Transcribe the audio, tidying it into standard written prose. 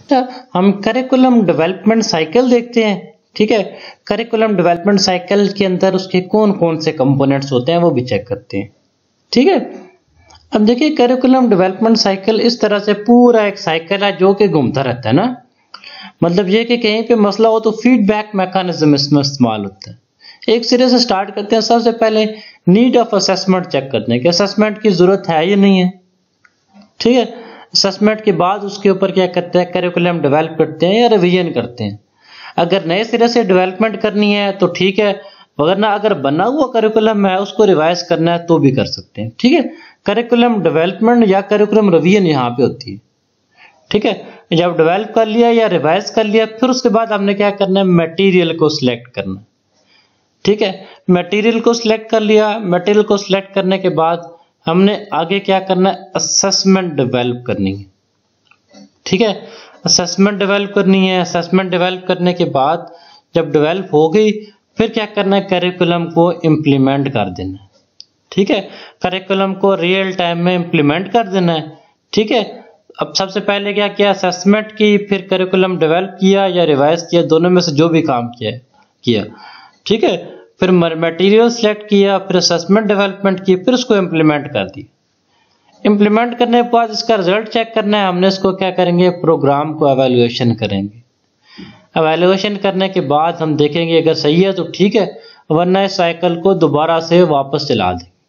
हम curriculum development cycle देखते हैं। ठीक है, करिकुलम डेवलपमेंट साइकिल के अंदर उसके कौन कौन से कंपोनेंट्स होते हैं वो भी चेक करते हैं। ठीक है, अब देखिए करिकुलम डेवलपमेंट साइकिल इस तरह से पूरा एक साइकिल है जो कि घूमता रहता है ना। मतलब ये कि कहीं पे मसला हो तो फीडबैक मैकेनिज्म इसमें इस्तेमाल होता है। एक सिरे से स्टार्ट करते हैं, सबसे पहले नीड ऑफ असेसमेंट चेक करते हैं कि असेसमेंट की जरूरत है या नहीं है। ठीक है, असेसमेंट के बाद उसके ऊपर क्या करते हैं, करिकुलम डेवलप करते हैं या रिवीजन करते हैं। अगर नए सिरे से डेवलपमेंट करनी है तो ठीक है, वरना अगर बना हुआ करिकुलम है उसको रिवाइज करना है तो भी कर सकते हैं। ठीक है, करिकुलम डेवलपमेंट या करिकुलम रिवीजन यहाँ पे होती है। ठीक है, जब डेवलप कर लिया या रिवाइज कर लिया फिर उसके बाद हमने क्या करना है, मटेरियल को सिलेक्ट करना। ठीक है, मटेरियल को सिलेक्ट कर लिया, मटेरियल को सिलेक्ट करने के बाद हमने आगे क्या करना है, असेसमेंट डेवलप करनी है। ठीक है, असेसमेंट डेवलप करनी है। असेसमेंट डेवलप करने के बाद जब डेवलप हो गई फिर क्या करना है, करिकुलम को इम्प्लीमेंट कर देना है। ठीक है, करिकुलम को रियल टाइम में इम्प्लीमेंट कर देना है। ठीक है, अब सबसे पहले क्या किया, असेसमेंट की, फिर करिकुलम डेवलप किया या रिवाइज किया, दोनों में से जो भी काम किया। ठीक है, फिर मटेरियल सिलेक्ट किया, फिर असेसमेंट डेवलपमेंट की, फिर उसको इम्प्लीमेंट कर दिया। इम्प्लीमेंट करने के बाद इसका रिजल्ट चेक करना है। हमने इसको क्या करेंगे, प्रोग्राम को एवेल्युएशन करेंगे। एवेल्युएशन करने के बाद हम देखेंगे अगर सही है तो ठीक है, वरना इस साइकिल को दोबारा से वापस चला देंगे।